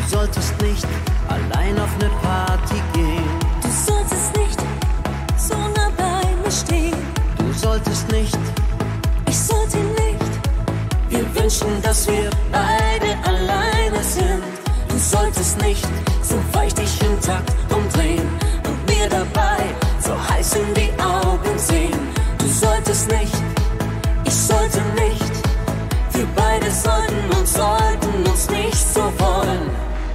solltest nicht allein auf ne Party gehen. Du solltest nicht so nah bei mir stehen. Du solltest nicht, Ich sollte nicht. wir wünschen, dass wir beide alleine sind. Du solltest nicht So weich dich im Takt umdrehen und mir dabei so heiß in die Augen sehen. Du solltest nicht. Ich sollte nicht, wir beide sollten uns nicht so wollen.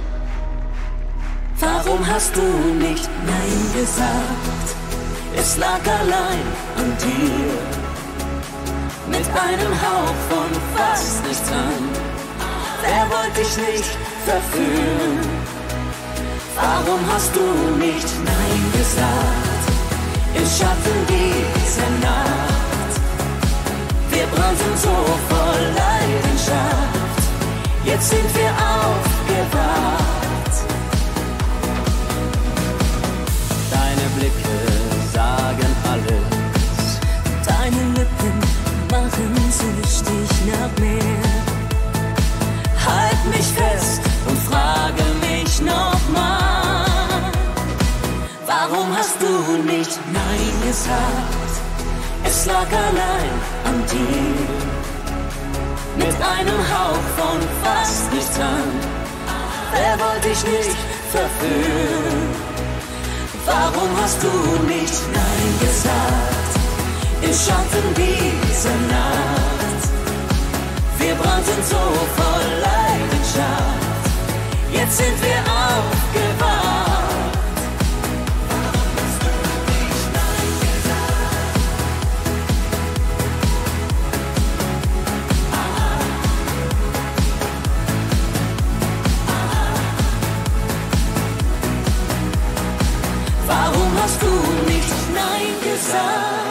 Warum hast du nicht Nein gesagt? Es lag allein an dir, mit einem Hauch von fast nichts an. Wer wollte dich nicht verführen? Warum hast du nicht Nein gesagt? Im Schatten dieser Nacht, wir brannten so voll Leidenschaft. Jetzt sind wir aufgewacht. Deine Blicke sagen alles. Deine Lippen machen süchtig nach mehr. Halt mich fest und frage mich nochmal. Warum hast du nicht Nein gesagt? Es lag allein an dir, mit einem Hauch von fast nichts an. Wer wollte dich nicht verführen? Warum hast du nicht Nein gesagt? Im Schatten dieser Nacht, wir brannten so voll Leidenschaft. Jetzt sind wir aufgewacht. Warum hast du nicht Nein gesagt?